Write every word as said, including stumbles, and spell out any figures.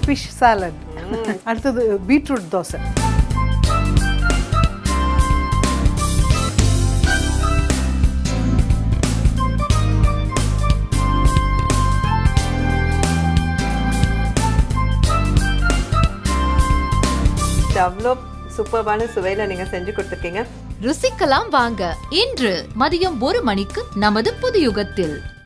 Fish salad. அடுத்தது beetroot dosa. அவ்வளோ சூப்பர்பான சுவையில நீங்க செஞ்சு கொடுத்துருக்கீங்க. ருசிக்கலாம் வாங்க. இன்று மதியம் ஒரு மணிக்கு நமது புது யுகத்தில்.